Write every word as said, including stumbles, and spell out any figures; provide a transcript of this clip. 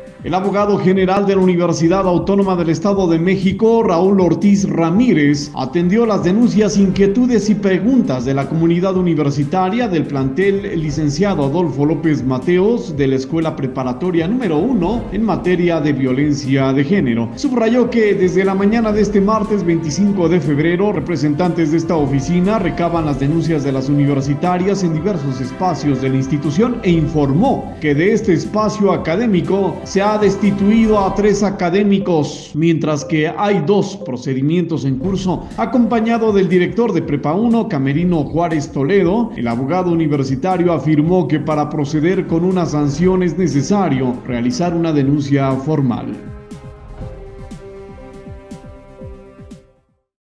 El abogado general de la Universidad Autónoma del Estado de México, Raúl Ortiz Ramírez, atendió las denuncias, inquietudes y preguntas de la comunidad universitaria del plantel licenciado Adolfo López Mateos de la Escuela Preparatoria número uno en materia de violencia de género. Subrayó que desde la mañana de este martes veinticinco de febrero, representantes de esta oficina recaban las denuncias de las universitarias en diversos espacios de la institución e informó que de este espacio académico se ha ha destituido a tres académicos, mientras que hay dos procedimientos en curso. Acompañado del director de Prepa uno, Camerino Juárez Toledo, el abogado universitario afirmó que para proceder con una sanción es necesario realizar una denuncia formal.